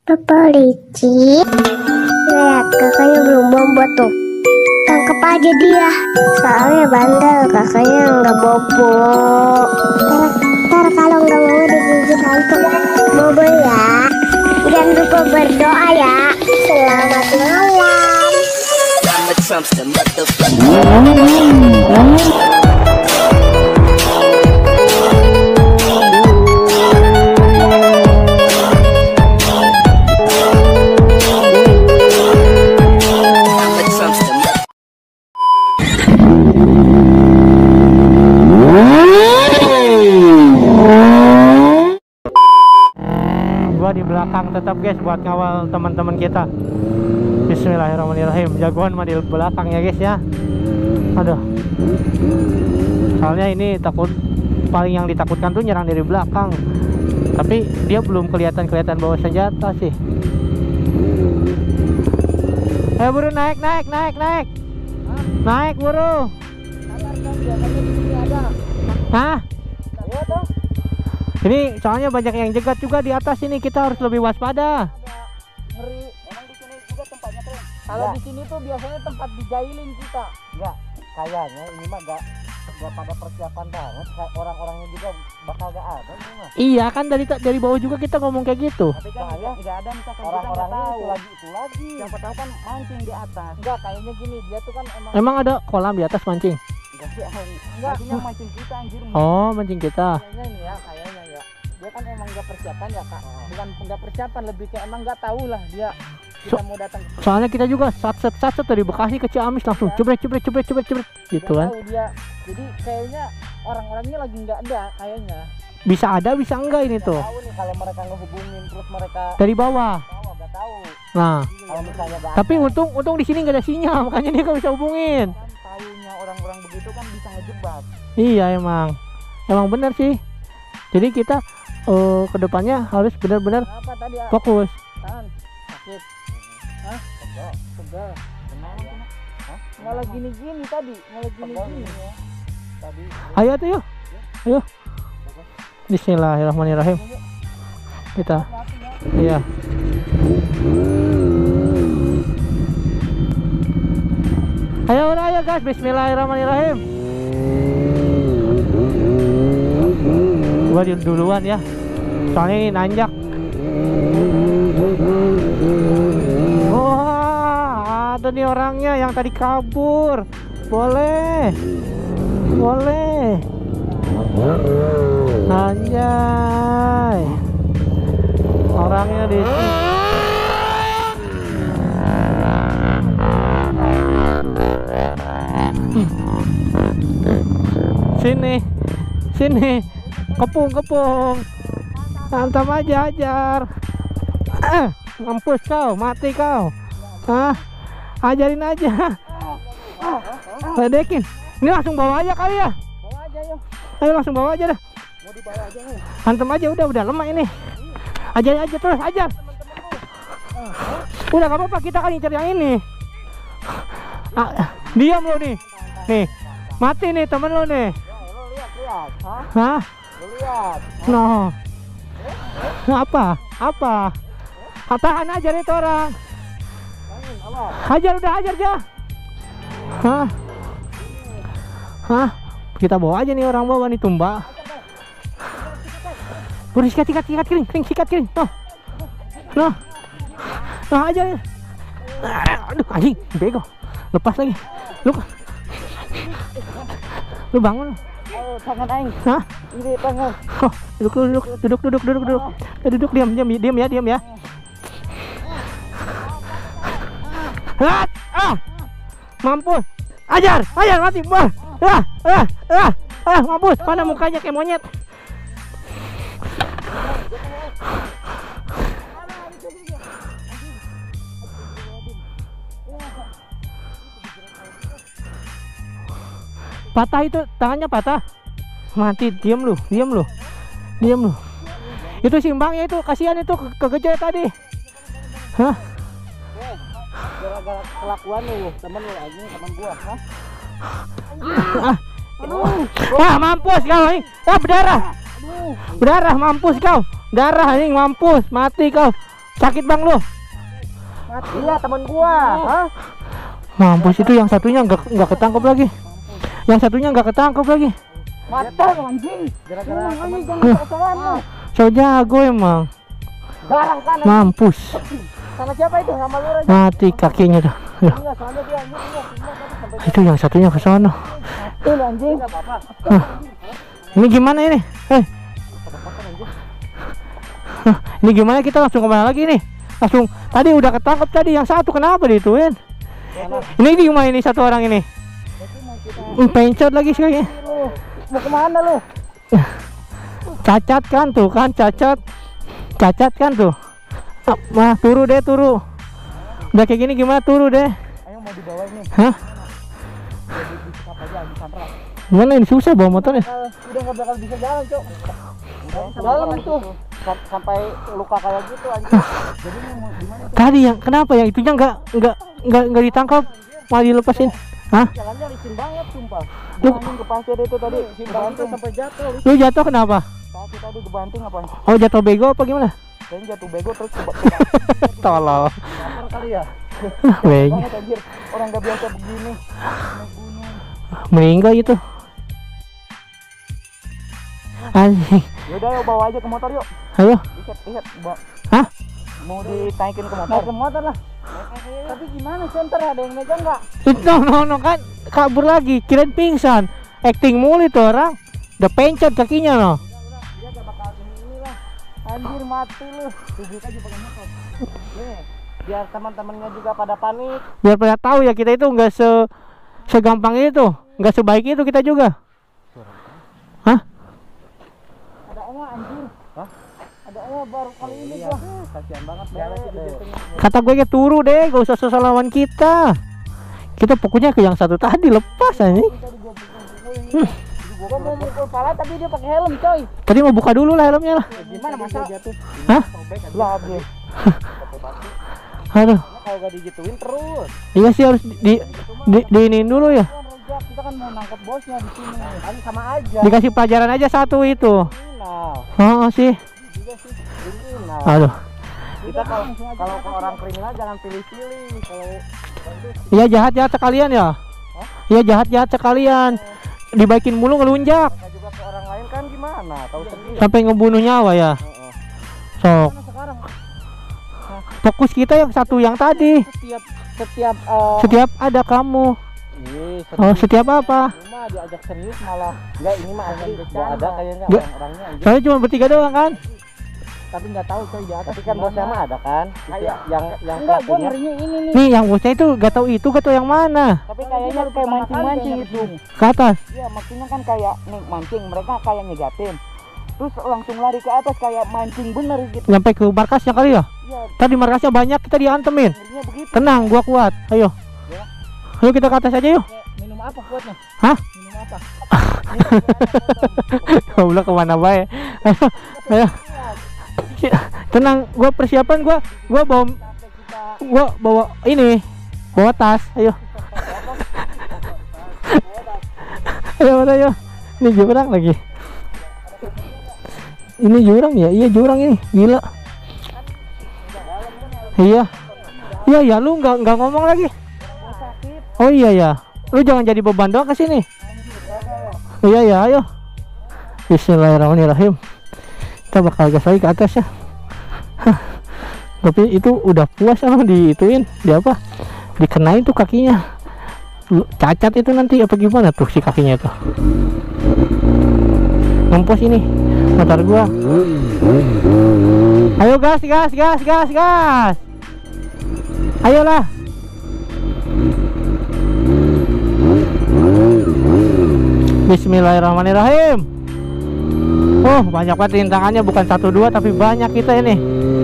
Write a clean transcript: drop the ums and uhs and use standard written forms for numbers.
Papa licik. Lihat kakaknya belum bobo tuh. Tangkap aja dia. Soalnya bandel kakaknya nggak bobo. Ntar kalau nggak mau digigit hantu bobo ya. Jangan lupa berdoa ya. Selamat malam. Gua di belakang tetap guys buat ngawal teman-teman kita. Bismillahirrahmanirrahim. Jagoan mah di belakang ya guys ya. Aduh. Soalnya ini takut, paling yang ditakutkan tuh nyerang dari belakang. Tapi dia belum kelihatan bawa senjata sih. Buru naik. Naik buru. Hah? Ini soalnya banyak yang jegat juga di atas ini, kita harus lebih waspada. Ngeri. Emang di sini juga tempatnya keren. Kalau di sini tuh biasanya tempat dijailin kita. Enggak, kayaknya ini mah enggak pada persiapan banget. Orang-orangnya juga bakal gak ada ini mah. Iya kan dari bawah juga kita ngomong kayak gitu. Tapi kan enggak ada misalkan orang-orangnya itu lagi. Siapa tahu kan mancing di atas. Enggak, kayaknya gini, dia tuh kan Emang ada kolam di atas mancing? Enggak sih, mancingnya mancing kita anjir. Oh, mancing kita. Kayaknya ini ya, kayaknya ya. Dia kan emang nggak persiapan ya kak, bukan nggak persiapan, lebih kayak emang nggak tahu lah dia kita mau datang. Soalnya kita juga satset dari Bekasi ke Ciamis langsung jebret gitu kan. Tahu dia, jadi kayaknya orang-orangnya lagi nggak ada kayaknya. Bisa ada bisa enggak ini tuh. Tahu nih kalau mereka ngehubungin terus mereka dari bawah. Nggak tahu. Nah, kalau misalnya tapi untung di sini nggak ada sinyal, makanya dia nggak bisa hubungin. Kan tahunya orang-orang begitu kan bisa ngejebak. Iya emang benar sih. Jadi kita kedepannya harus benar-benar fokus. Tahan, sakit. Hah? Pegal. Malah gini-gini tadi, ya. Tadi. Ayo tuh yuk. Ayo. Bismillahirrahmanirrahim. Kita. Iya. Ayo guys, bismillahirrahmanirrahim. Gua duluan ya. Soalnya ini nanjak. Wah, ada nih orangnya yang tadi kabur. Boleh. Anjay. Orangnya di sini. Kepung. Hantam aja, ajar. Mampus kau, mati kau. Ajarin aja. Ledekin. Ini langsung bawa aja kali ya. Bawa aja yuk. Ayo langsung bawa aja dah. Mau dibawa aja nih. Hantam aja udah lemah ini. Ajarin aja terus, ajar. Udah gak apa-apa, kita kan incer yang ini. Diam lo nih. Nih. Mati nih temen lo nih. Lo lihat. Hah? Lo lihat. No. Apa? Tahan aja nih orang. Hajar aja. Hah? Kita bawa aja nih orang bawa nih tumbak. Buru sikat kering. No, aja. Aduh anjing, bego. Lepas lagi. Lu bangun. Tangan aing. Hah? Ini tangan. Oh, duduk diam ya. Mampus. Ajar mati. Mampus. Mana mukanya kayak monyet. Patah itu, tangannya patah. Mati, diam lu. Itu simbangnya itu, kasihan itu kegejar tadi. Hah? Gara-gara kelakuan lu, temen gua, Mampus kau anjing. Berdarah. Mampus kau. Darah anjing, mampus, mati kau. Sakit bang lu. Iya teman gua. Hah? Mampus, itu yang satunya nggak ketangkep lagi. Yang satunya nggak ketangkep lagi. Mata anjing. Gara-gara anjing jangan kesalahan. So jago emang. Garang kan. Mampus. Sama siapa itu? Sama lu aja. Mati kakinya dah. Aduh, Enggak, soalnya dia anjing. itu yang satunya ke sono. Tuh lu anjing. Enggak apa-apa. Ini gimana ini? Ini gimana, kita langsung kemana lagi nih? Langsung tadi udah ketangkep tadi, yang satu kenapa dituin? Ini gimana ini satu orang ini? Pencet lagi sekali. Mau kemana lu? Cacat kan tuh kan, cacat kan tuh. Mah turu deh, turu. Udah kayak gini gimana, turu deh. Ayo mau dibawa ini. Hah? Gimana ini, susah bawa motornya? Udah nggak bakal bisa jalan, Cok. Dalam itu sampai luka kayak gitu anjing. Jadi mau gimana? Tadi yang kenapa yang itunya nggak ditangkap, malah dilepasin? Hah? Jalannya licin banget sumpah. Lu Anjing ke pasir itu tadi dibanting sampai jatuh. lu jatuh kenapa? Tadi dibanting apa? Oh, jatuh bego apa gimana? Kayaknya jatuh bego terus Tolol. lapar kali ya. Bego. Banget anjir. Orang nggak biasa begini. Naik gunung. Meninggal gitu. Anjing. Yaudah yuk bawa aja ke motor yuk. Ayo. Ikat bawa. Hah? Mau ditaikin ke motor? Naik ke motor lah. Tapi gimana center, ada yang megang nggak? Itu no kan kabur lagi, kirain pingsan. Acting mulu itu orang. Udah pencet kakinya no. Dia gak bakal ini lah. Anjir mati lu. Tubik aja pakai motor. Nih, biar teman-temannya juga pada panik. Biar pada tahu ya kita itu nggak segampang itu, nggak sebaik itu kita juga. Hah? Ada oma anjir. Hah? Ada oma baru kali ini gua. Kasihan banget deh. Kata gue ya turu deh, gak usah susah lawan kita. Kita pokoknya ke yang satu tadi, lepas aja. Gua mau mukul pala tapi dia pakai helm, coy. Tadi mau buka dulu lah helmnya lah. Gimana masa jatuh? Hah? Lah dia. Aduh. Kalau gak digituin terus. Iya sih, harus diinin dulu ya. Kita kan mau nangkep bosnya di sini. Kan sama aja. Dikasih pelajaran aja satu itu. Kriminal. Oh sih. Juga sih kriminal. Aduh. Kita kalau ke orang kriminal jangan pilih-pilih. Kalau Iya jahat sekalian ya. Iya jahat sekalian. Dibaikin mulu ngelunjak. kita juga ke orang lain kan gimana? Tahu sendiri. Sampai ngebunuh nyawa ya. Sok. Sekarang Fokus kita yang satu yang tadi. Setiap ada kamu. Oh, setiap apa? Cuma diajak serius malah. Enggak, ini mah asli enggak ada kayaknya Nggak. orang-orangnya anjir. Soalnya cuma bertiga doang kan. Tapi enggak tahu coy di atas. Tapi kan bosnya mah ada kan? Kayak yang Enggak, gua pelakunya. ngerinya ini nih. Nih yang bosnya itu gak tahu itu, gak tahu yang mana. Tapi kayaknya kayak mancing-mancing itu. Ke atas. Iya, maksudnya kan kayak nih mancing, mereka kayak nyegatin. Terus langsung lari ke atas kayak mancing bener gitu. Sampai ke markasnya kali ya. Iya, Tadi markasnya banyak, kita diantemin. ngerinya begitu. Tenang, gua kuat. Ayo. Ya. Ayo kita ke atas aja yuk. Minum apa kuatnya? Hah? Minum apa? Goblok kemana bae. Ayo. Tenang, gua persiapan, gua bawa ini, bawa tas. Ayo. Ayo. Ini jurang lagi. Ini jurang ya? Iya jurang ini, gila. Iya. Iya ya, lu nggak ngomong lagi. Oh iya ya, lu jangan jadi beban doang ke sini. Iya ya, ayo. Bismillahirrahmanirrahim. Kita bakal gas lagi ke atas ya. Tapi itu udah puas sama diituin, di apa? Dikenain tuh kakinya. Cacat itu nanti apa gimana tuh si kakinya tuh? Ngempos ini motor gua. Ayo gas. Ayolah. Bismillahirrahmanirrahim. Oh, banyak banget rintangannya, bukan 1 2 tapi banyak kita ini.